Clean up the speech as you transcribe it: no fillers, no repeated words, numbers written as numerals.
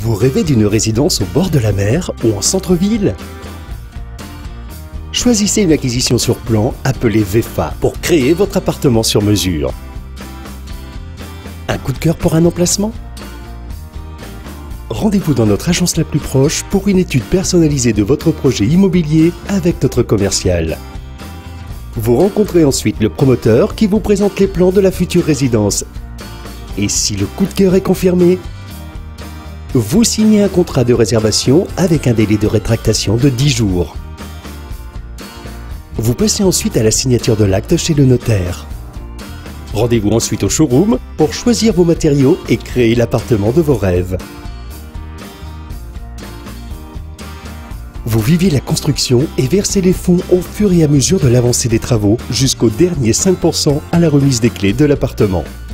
Vous rêvez d'une résidence au bord de la mer ou en centre-ville? Choisissez une acquisition sur plan appelée VEFA pour créer votre appartement sur mesure. Un coup de cœur pour un emplacement? Rendez-vous dans notre agence la plus proche pour une étude personnalisée de votre projet immobilier avec notre commercial. Vous rencontrez ensuite le promoteur qui vous présente les plans de la future résidence. Et si le coup de cœur est confirmé, vous signez un contrat de réservation avec un délai de rétractation de 10 jours. Vous passez ensuite à la signature de l'acte chez le notaire. Rendez-vous ensuite au showroom pour choisir vos matériaux et créer l'appartement de vos rêves. Vous vivez la construction et versez les fonds au fur et à mesure de l'avancée des travaux jusqu'au dernier 5% à la remise des clés de l'appartement.